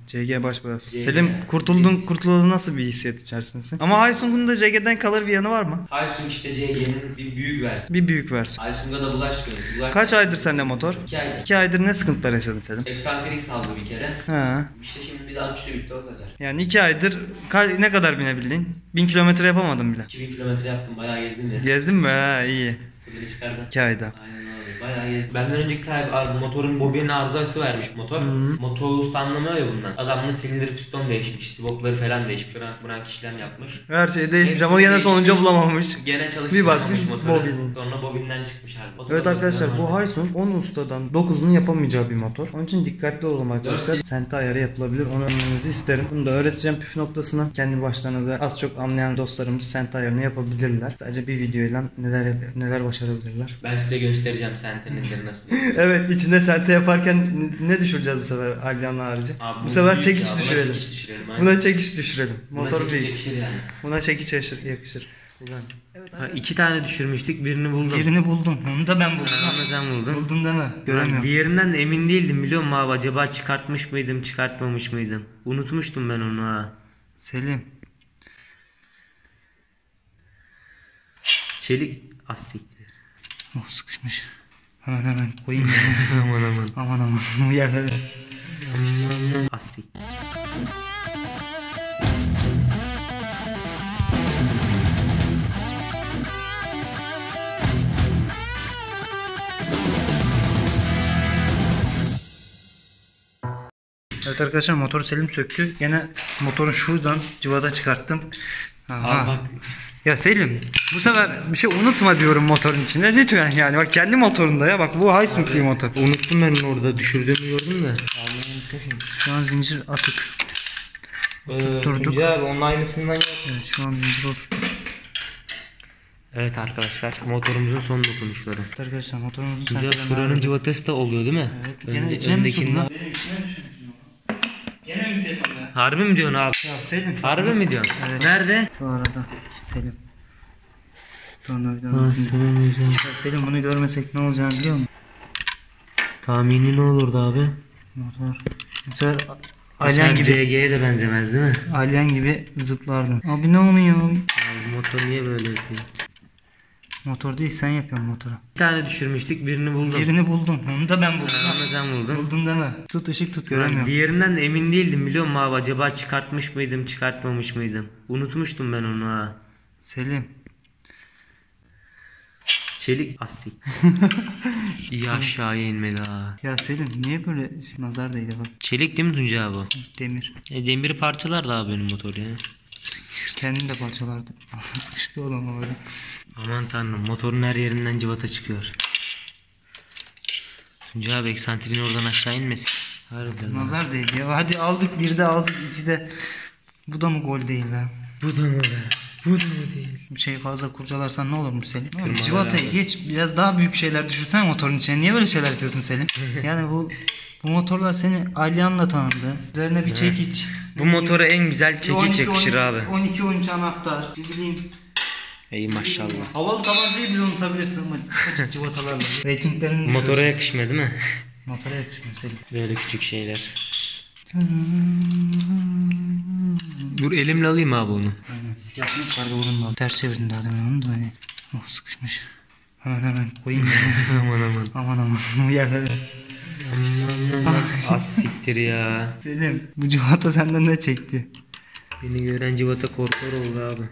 CG baş belası. Selim kurtulduğun nasıl bir hissiyat içerisindesin? Ama Haysung'un da CG'den kalır bir yanı var mı? Haysung işte CG'nin bir büyük versiyonu. Bir büyük versiyon. Haysung'a da bulaş gördü. Kaç aydır sende motor? 2 aydır. 2 aydır ne sıkıntılar yaşadın Selim? Eksantrik saldı bir kere. Ha. İşte şimdi bir daha üçte bitti o kadar. Yani 2 aydır ne kadar binebildin? 1000 kilometre yapamadım bile. 2000 kilometre yaptım, bayağı gezdim ya. Gezdin mi? Ha, iyi. Kulübü çıkardım. 2 ayda. Aynen öyle, bayağı gezdim. Benden önceki sahibi abi motorun bobinin arızası vermiş motor. Motor usta anlamıyor ya bundan. Adamın silindir piston değişmiş, stopları falan değişmiş. Bırak işlem yapmış. Her şey değişmiş Hepsi ama yine değişmiş. sonuca bulamamış. Gene Bir bakmış çalıştıramamış motoru. bobinin. Sonra bobinden çıkmış abi. Evet arkadaşlar, bu Haysung 10 ustadan 9'unu yapamayacağı bir motor. Onun için dikkatli olalım arkadaşlar. Sente ayarı yapılabilir. Onu öğrenmenizi isterim. Bunu da öğreteceğim püf noktasına. Kendi başlarına da az çok anlayan dostlarımız sente ayarını yapabilirler. Sadece bir videoyla neler başarabilirler. Ben size göstereceğim sentenizleri nasıl. Evet, içinde sente yaparken ne düşüreceğiz bu sefer Alyan'la harici? Abi, bu sefer büyük çekiç ya, düşürelim. Aynen. Buna çekiç düşürelim. Motor çekiç değil. yakışır yani. Buna çekiç yakışır. Evet, Ha, 2 tane düşürmüştük, birini buldum. birini buldum. Onu da ben buldum. Ama sen buldun. Buldun değil mi? Göremiyorum. Diğerinden de emin değildim biliyor musun abi? Acaba çıkartmış mıydım, çıkartmamış mıydım? Unutmuştum ben onu ha. Selim. Çelik asiktir. Oh, sıkışmış. Hemen koyayım. aman. aman. Bu yerlere. Asik. Evet arkadaşlar, motoru Selim söktü. Gene motorun şuradan cıvada çıkarttım. Abi bak. Ya Selim, bu sefer bir şey unutma diyorum motorun içinde. Lütfen yani, bak kendi motorunda ya. Bak bu Haysung'lu motor. Unuttum ben orada düşürdüğümü gördüm de. Şu an zincir atık. Tutturduk. Tuncay abi onun aynısından yok. Evet, şu an zincir oturttuk. Evet arkadaşlar, motorumuzun son dokunuşları. Evet arkadaşlar, motorumuzun Tuncay şuranın cıvatası da oluyor değil mi? Evet. Gene içine mi düşürdün? Gene mi Selim ya? Harbi mi diyorsun abi? Ya Selim. Harbi mi diyorsun? Evet. Nerede? Şu arada Selim. Ya Selim, bunu görmesek ne olacağını biliyor musun? Tahmini ne olurdu abi? Motor. Bu sefer Alyan gibi. CG'ye de benzemez değil mi? Alyan gibi zıplardın. Abi ne oluyor abi? Abi motor niye böyle yapıyor? Motor değil, sen yapıyorsun motoru. Bir tane düşürmüştük, birini buldum. Birini buldum. Onu da ben buldum. Ama sen buldun. Buldun değil mi? Tut ışık tut, göremiyorum. Diğerinden de emin değildim biliyor musun abi? Acaba çıkartmış mıydım, çıkartmamış mıydım? Unutmuştum ben onu ha. Selim. Çelik asik. İyi aşağıya inmedi ha. Ya Selim, niye böyle nazar değdi bak. Çelik değil mi Tuncay abi? Demir. Demiri parçalar da abi benim motor ya. Kendin de parçalardı. Sıkıştı oğlum ama böyle. Aman tanrım, motorun her yerinden cıvata çıkıyor. Tuncay abi eksantriğin oradan aşağı inmesin. Harbiden. Nazar değdi ya. Hadi aldık, bir de aldık, iki de. Bu da mı gol değil be? Bu da mı be? Bu da mı değil? Bir şey fazla kurcalarsan ne olur mu Selim? Tırmalar Civata'yı abi. geç, biraz daha büyük şeyler düşürsen motorun içine. Niye böyle şeyler yapıyorsun Selim? Yani bu motorlar seni Alyan'la tanıdı. Üzerine bir çekiç. Bu motora en güzel çekiç 12, yakışır 12, abi. 12-13 anahtar. Ne bileyim. İyi maşallah. Havalı tabancayı bile unutabilirsin ama açık civatalarla. Ratinglerini Motora yakışmıyor değil mi? Motora yakışmıyor Selim. Böyle küçük şeyler. Dur elimle alayım abi onu. Aynen. Risk yapmak yukarıda vurun. Ters çevirdin daha demin onu da hani. Oh, sıkışmış. Hemen koyayım. aman. Bu yerlere. Az siktir ya. Selim, bu civata senden ne çekti? Beni gören civata korkar oldu abi.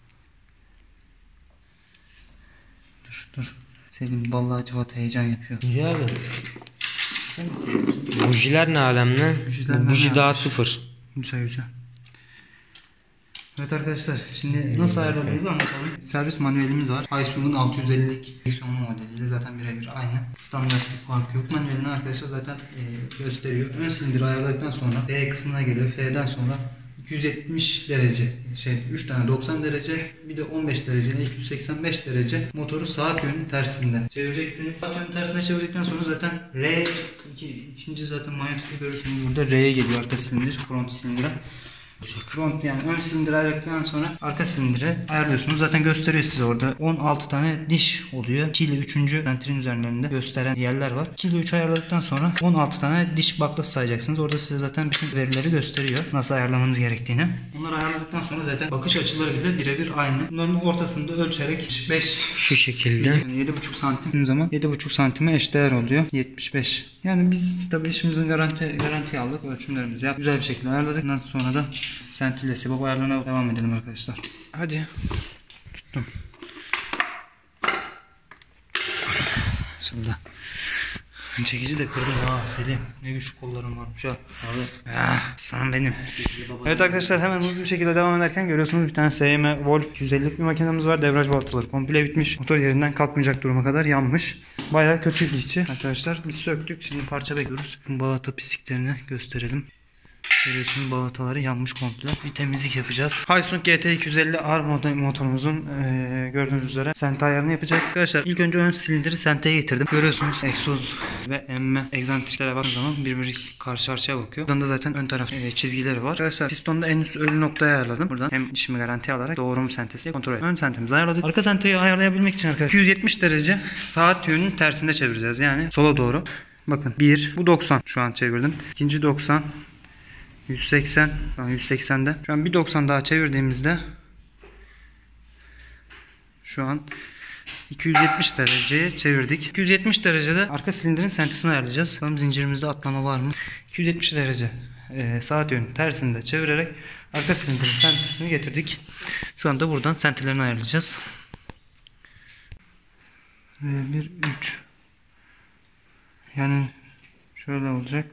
Dur. Selim, vallahi civata heyecan yapıyor. Tuncay abi. Bujiler ne alemle? Bujiler Buji ne daha alemle? sıfır. Güzel. Evet arkadaşlar, şimdi nasıl ayarladığımızı anlatalım. Servis manuelimiz var. Haysung'un 650'lik direksiyonlu modeliyle zaten birebir aynı. Standart bir fark yok. Manuelini arkadaşlar zaten gösteriyor. Ön silindiri ayarladıktan sonra F kısmına geliyor. F'den sonra 270 derece 3 tane 90 derece, bir de 15 derece 285 derece motoru saat yönünün tersinde çevireceksiniz. Saat yönünün tersine çevirdikten sonra zaten ikinci zaten manyetleri görüyorsunuz burada, R'ye geliyor arka silindir, front silindire. Front yani ön silindiri ayarladıktan sonra arka silindiri ayarlıyorsunuz. Zaten gösteriyor size orada 16 tane diş oluyor. 2 ile 3. senterin üzerlerinde gösteren yerler var. 2 ile 3 ayarladıktan sonra 16 tane diş baklası sayacaksınız. Orada size zaten bütün verileri gösteriyor. Nasıl ayarlamanız gerektiğini. Bunları ayarladıktan sonra zaten bakış açıları bile birebir aynı. Bunların ortasında ölçerek 5 Şu şekilde. 7,5 santim zaman 7,5 santime eşdeğer oluyor. 75. Yani biz tabii işimizin garanti aldık. Ölçümlerimizi yaptık. Güzel bir şekilde ayarladık. Ondan sonra da sentille sibop ayarlarına devam edelim arkadaşlar. Hadi. Tuttum. Şimdi. Çekici de kırdım ha Selim. Ne güçlü kollarım varmış ha. Abi. Sana benim. Evet arkadaşlar hemen hızlı bir şekilde devam ederken görüyorsunuz bir tane SM Wolf 250'lik bir makinemiz var. Debriyaj balataları komple bitmiş. Motor yerinden kalkmayacak duruma kadar yanmış. Bayağı kötüydü içi. Arkadaşlar biz söktük. Şimdi parça bekliyoruz. Balata pisliklerini gösterelim. Görüyorsunuz balataları yanmış komple. Bir temizlik yapacağız. Hyosung GT250R motorumuzun gördüğünüz üzere sente ayarını yapacağız. Arkadaşlar ilk önce ön silindiri senteye getirdim. Görüyorsunuz egzoz ve emme egzantriklere baktığınız zaman birbiri karşı karşıya bakıyor. Buradan da zaten ön taraf çizgileri var. Arkadaşlar pistonda en üst ölü noktaya ayarladım. Buradan hem işimi garantiye alarak doğru mu sentesi kontrol edelim. Ön sentemizi ayarladık. Arka senteyi ayarlayabilmek için arkadaşlar 270 derece saat yönünün tersinde çevireceğiz. Yani sola doğru. Bakın 1 bu 90 şu an çevirdim. İkinci 90 180. Şu an 180'de. Şu an bir 90 daha çevirdiğimizde şu an 270 dereceye çevirdik. 270 derecede arka silindirin sentesini ayarlayacağız. Bakalım zincirimizde atlama var mı? 270 derece saat yönü tersinde çevirerek arka silindirin sentesini getirdik. Şu anda buradan sentelerini ayarlayacağız. 1 3 yani şöyle olacak.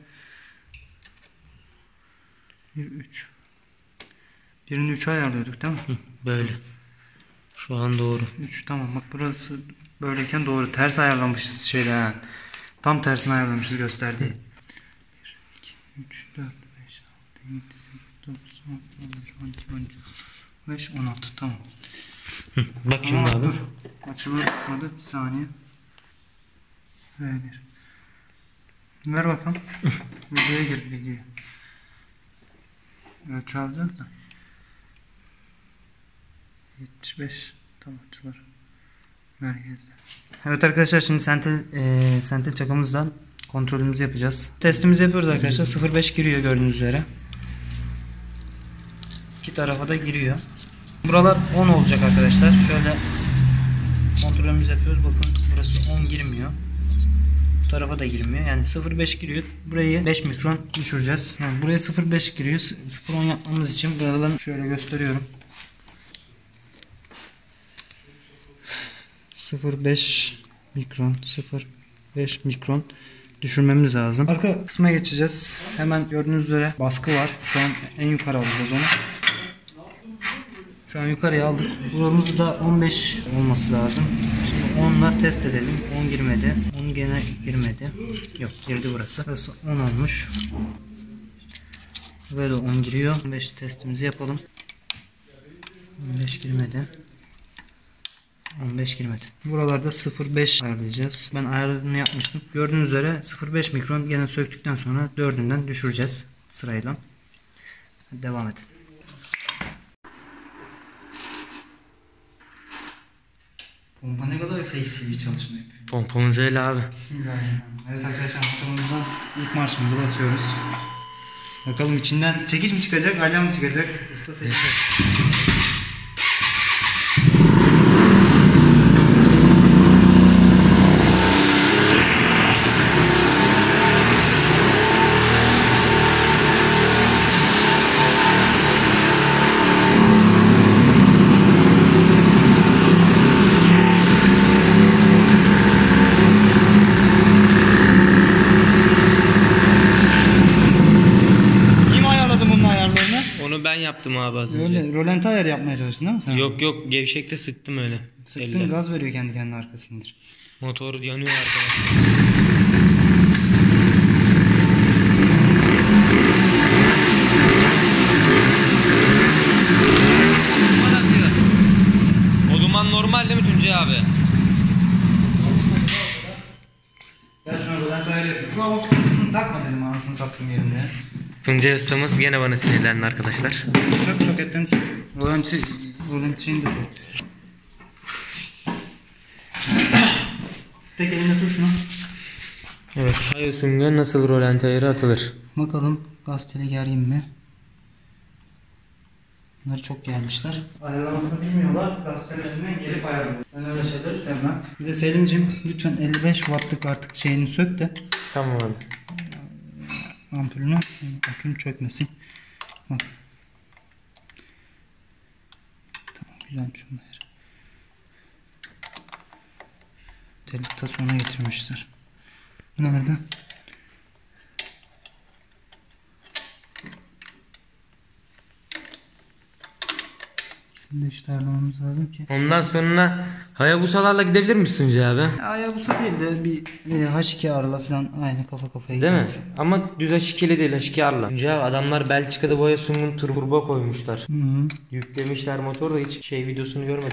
1 3 birini 3'e ayarlıyorduk değil mi? Böyle. Şu an doğru. 3 tamam bak burası böyleyken doğru. Ters ayarlamışız şeyde yani. Tam tersini ayarlamışız gösterdiği. 1 2 3 4 5 6 7 8 9 10 11 12 13 15 16 tamam. Bak şimdi abi. Açılmadı bir saniye. V1. Ver bakalım. Videoya gir videoya. Ölçü alacağız da. 75 tam açılır. Merkezde. Evet arkadaşlar şimdi sentil çakamızdan kontrolümüzü yapacağız. Testimizi yapıyoruz arkadaşlar. 0.5 giriyor gördüğünüz üzere. İki tarafa da giriyor. Buralar 10 olacak arkadaşlar. Şöyle kontrolümüzü yapıyoruz. Bakın burası 10 girmiyor. Bu tarafa da girmiyor. Yani 0.5 giriyor. Burayı 5 mikron düşüreceğiz. Yani buraya 0.5 giriyor. 0.10 yapmamız için buradan şöyle gösteriyorum. 0.5 mikron 0.5 mikron düşürmemiz lazım. Arka kısma geçeceğiz. Hemen gördüğünüz üzere baskı var. Şu an en yukarı alacağız onu. Şu an yukarıya aldık. Buramız da 15 olması lazım. Şimdi 10'la test edelim. 10 girmedi. 10 gene girmedi. Yok girdi burası. Burası 10 olmuş. Böyle 10 giriyor. 15 testimizi yapalım. 15 girmedi. 15 girmedi. Buralarda 0.5 ayarlayacağız. Ben ayarını yapmıştım. Gördüğünüz üzere 0.5 mikron gene söktükten sonra 4'ünden düşüreceğiz sırayla. Devam edin. Pompa ne kadar seksi bir çalışma yapıyor. Pompamız öyle abi. Bismillahirrahmanirrahim. Evet arkadaşlar motorumuzdan ilk marşımızı basıyoruz. Bakalım içinden çekiç mi çıkacak, alyan mı çıkacak? Usta seçecek. Onu ben yaptım abi az önce. Öyle rolanti ayar yapmaya çalıştın değil mi sen? Yok yok gevşekte sıktım öyle. Sıktın gaz veriyor kendi kendine arkasındır. Motor yanıyor arkadaşlar. O duman normal değil mi Tuncay abi? Ya şuna rolanti ayar yapayım. Şu hava kutusunu takma dedim anasını sattığım yerinde. Tuncay ustamız gene bana sinirlendi arkadaşlar. Sök soketlerini sök. Rolanti şeyini de sök. Tek eline tut şunu. Evet, Hyosung'a nasıl rolanti ayarı atılır? Bakalım gaz teli gereyim mi? Bunları çok gelmişler. Ayarlamasını bilmiyorlar. Gaz telerinden gelip ayarlıyor. Ben öyle şeyleri sevmem. Bir de Selim'cim lütfen 55 wattlık artık şeyini sök de. Tamam abi. Ampulünü bakayım çökmesin. Bak. Tamam güzelmiş onlar. Telik tasona getirmişler. Nerede? İkisini de işte ayarlamamız lazım ki. Ondan sonra Hayabusa'larla gidebilir misin Tuncay abi? Hayabusa değil de bir H2 R'la falan aynı kafa kafaya Değil mi? gidersin. Ama düz H2'li değil, H2R'la. Tuncay abi, adamlar Belçika'da bu Hyosung'un turbo koymuşlar. Hı. Yüklemişler motoru da hiç şey videosunu görmedim.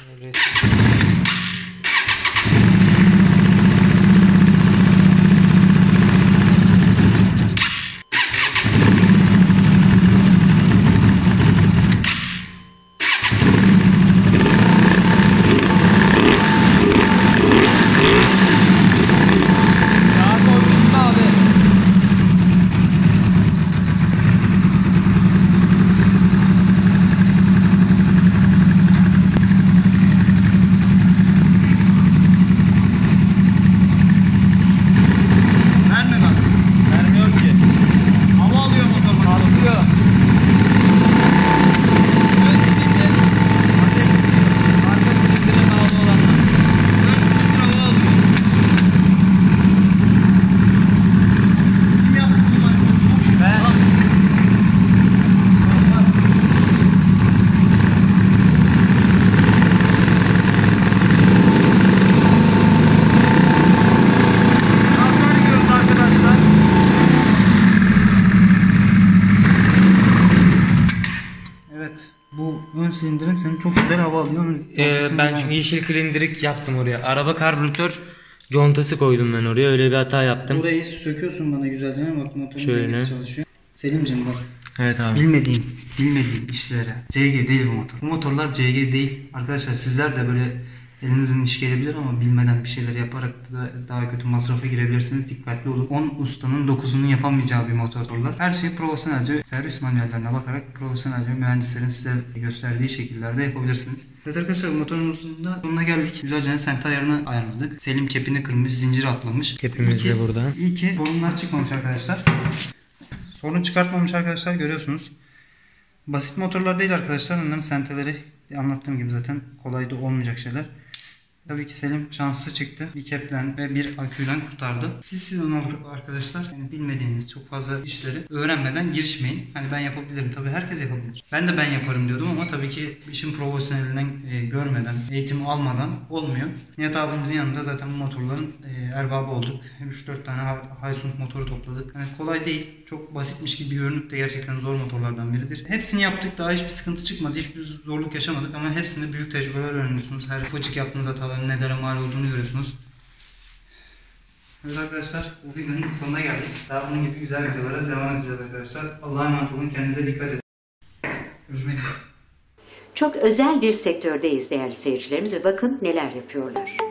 Bu ön silindirin senin çok güzel hava alıyor. Ben çünkü yeşil silindirik yaptım oraya. Araba karbüratör contası koydum ben oraya. Öyle bir hata yaptım. Burayı söküyorsun bana güzelce. Bak motorun şöyle dengesi çalışıyor. Selim'cim bak. Evet abi. Bilmediğin işlere. CG değil bu motor. Bu motorlar CG değil. Arkadaşlar sizler de böyle elinizin iş gelebilir ama bilmeden bir şeyler yaparak da daha kötü masrafa girebilirsiniz. Dikkatli olun. 10 ustanın 9'unun yapamayacağı bir motorlar. Her şeyi profesyonelce servis manuellerine bakarak profesyonelce mühendislerin size gösterdiği şekillerde yapabilirsiniz. Evet arkadaşlar, motorumuzun da sonuna geldik. Güzelce sent ayarını ayarladık. Selim kepini kırmış, zincir atlamış. Kepimiz de burada. İyi ki sorunlar çıkmamış arkadaşlar. Sorun çıkartmamış arkadaşlar, görüyorsunuz. Basit motorlar değil arkadaşlar. Onların senteleri anlattığım gibi zaten kolay da olmayacak şeyler. Tabii ki Selim şanslı çıktı. Bir keplen ve bir aküden kurtardı. Siz onu arkadaşlar, yani bilmediğiniz çok fazla işleri öğrenmeden girişmeyin. Hani ben yapabilirim. Tabii herkes yapabilir. Ben de ben yaparım diyordum ama tabii ki işin profesyonelinden görmeden, eğitim almadan olmuyor. Nihat abimizin yanında zaten bu motorların erbabı olduk. 3-4 tane Hyosung motoru topladık. Yani kolay değil. Çok basitmiş gibi görünüp de gerçekten zor motorlardan biridir. Hepsini yaptık. Daha hiçbir sıkıntı çıkmadı. Hiçbir zorluk yaşamadık ama hepsinde büyük tecrübeler öğreniyorsunuz. Her ufacık yaptığınız hataların nelere mal olduğunu görüyorsunuz. Evet arkadaşlar, bu videonun sonuna geldik. Daha bunun gibi güzel videolara devam edeceğiz arkadaşlar. Allah'a emanet olun. Kendinize dikkat edin. Görüşmek üzere. Çok özel bir sektördeyiz değerli seyircilerimiz ve bakın neler yapıyorlar.